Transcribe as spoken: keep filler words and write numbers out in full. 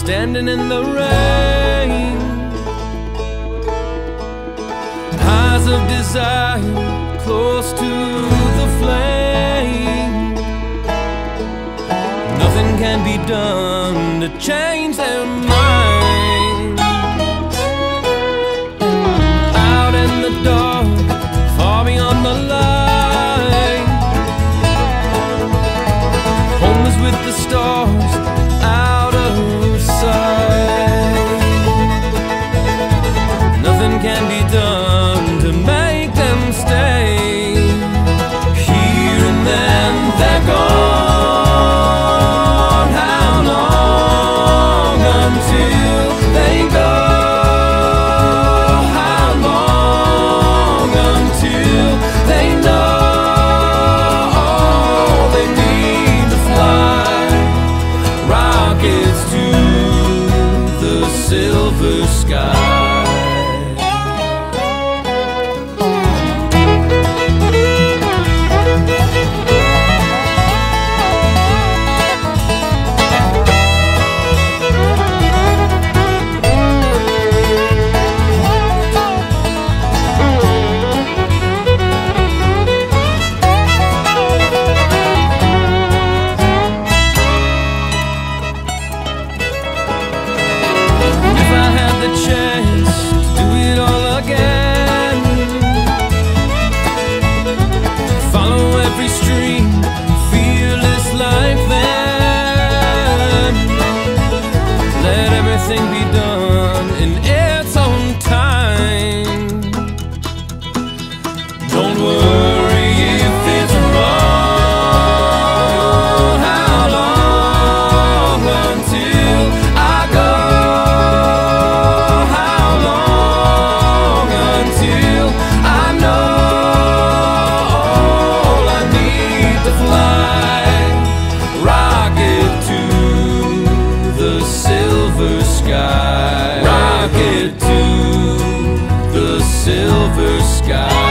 standing in the rain. Eyes of desire close to the flame. Nothing can be done to change their mind. Out in the dark, far beyond the light, home is with the stars, out of sight. Nothing can be done to make them stay. Here and then they're gone. How long until they go? How long until they know they need to fly rockets to the silver sky? Chance to do it all again. Follow every stream, fearless like them. Let everything be done in its own time. Don't worry if it's wrong. How long until I go? Rocket to the silver sky.